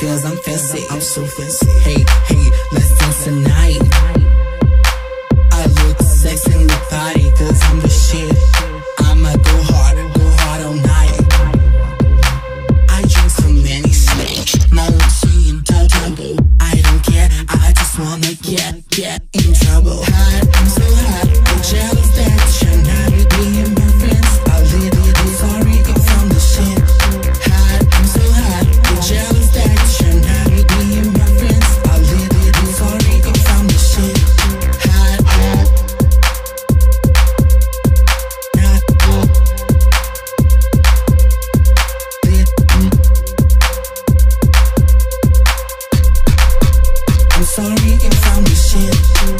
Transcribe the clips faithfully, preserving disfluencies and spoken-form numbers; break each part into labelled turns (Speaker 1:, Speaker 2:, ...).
Speaker 1: cause I'm fancy, I'm so fancy. Hey, hey, let's dance tonight. I look sexy in the party cause I'm the shit. I'ma go hard, go hard all night. I drink so many snakes, now I'm seeing double. I don't care, I just wanna get, get in trouble. Hot, I'm so hot, I'm jealous that you're not being my friends. A little bit sorry if I'm the shit. Hot, I'm so hot, I'm jealous that you're not being my friends. A little bit sorry if I'm the shit. Hot, hot, not hot. I'm sorry if I'm the shit.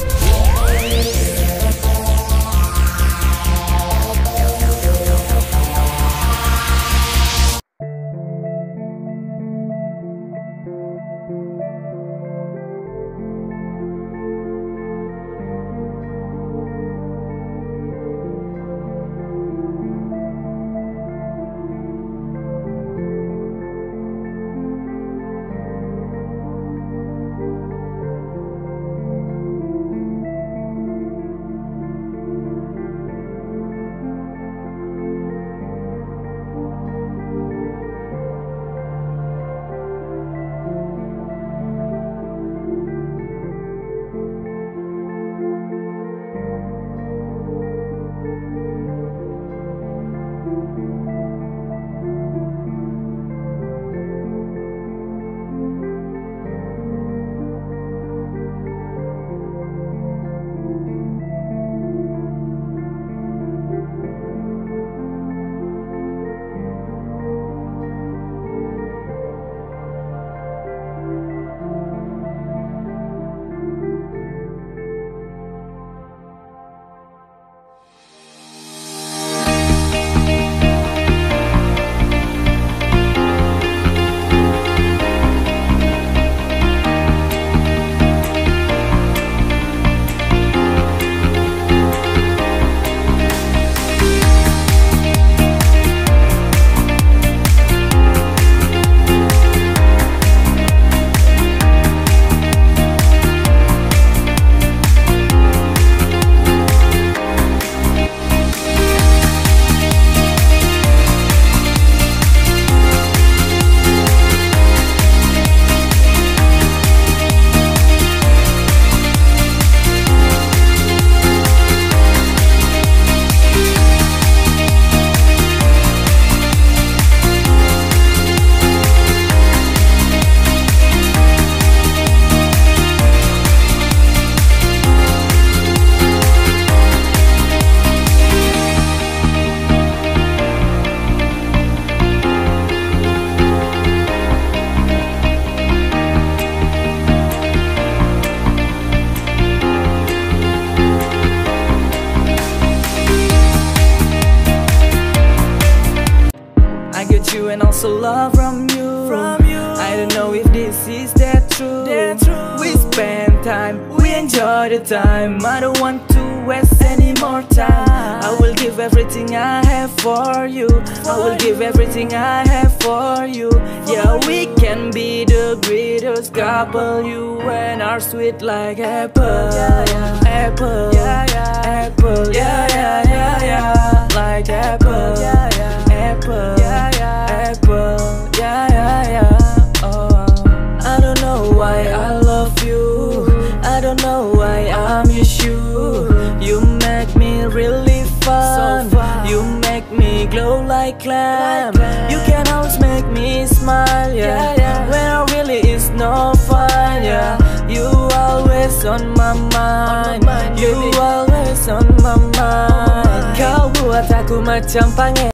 Speaker 2: And also love from you. from you I don't know if this is that true. that true We spend time, we enjoy the time. I don't want to waste any more time. I will give everything I have for you. I will give everything I have for you. Yeah, we can be the greatest couple. You and are sweet like apple. yeah, yeah. Apple, yeah, yeah. Apple, yeah, yeah, yeah, yeah. Like apple, yeah, yeah. Apple, yeah, yeah. Apple, yeah, yeah, yeah. Oh, I don't know why I love you. I don't know why I miss you. You make me really fun. So fun. You make me glow like clam. Like you can always make me smile, yeah, yeah, yeah. When I really is no fun, yeah. You always on my mind, on my mind You baby. Always on my mind. Kau buat aku macam pangeran.